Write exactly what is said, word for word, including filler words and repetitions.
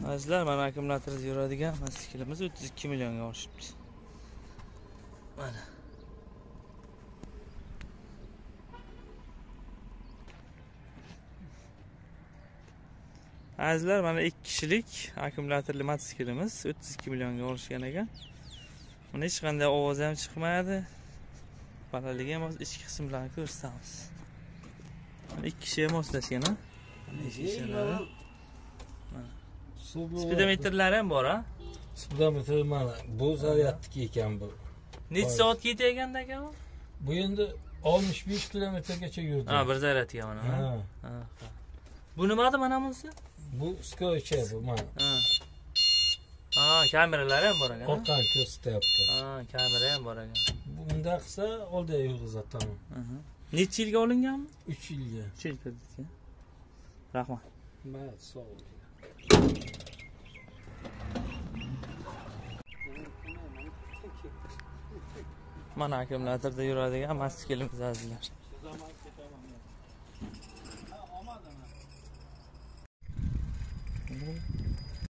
Azizlar, mana akkumulyatorda yuradigan mototsiklimiz o'ttiz ikki millionga olishibdi. Mana. Azizlar, mana ikki kishilik akkumulyatorli mototsiklimiz o'ttiz ikki millionga olishgan ekan. Buni hech qanday ovoz ham chiqmaydi. Balandligi ham o'z ichki qismlarini ko'rsatamiz. Mana ikki kishiga moslashgan, ha? Speedometrlari ham bor, ha? Speedometr mana bu zaryadniki ekan bu. Necha soat ketayotganda ekan u? Bu endi oltmish besh kilometrgacha yurdi. Ha, bir zaryadga mana. Ha. Ha. Bu nimadi mana bunisi? Bu skoycha bu mana. Ha. Ha, kameralari ham bor ekan. Orqani ko'rsatyapti. Ha, kamera ham bor ekan. Bunda qilsa oldiga yurg'izadi tamom. Aha. Necha yilga olinganmi? uch yilga. uch yil kreditga. Rahmat. Mayli, sog' bo'ling. Mana akkumulyatorda yuradigan mototsiklimiz azizlar.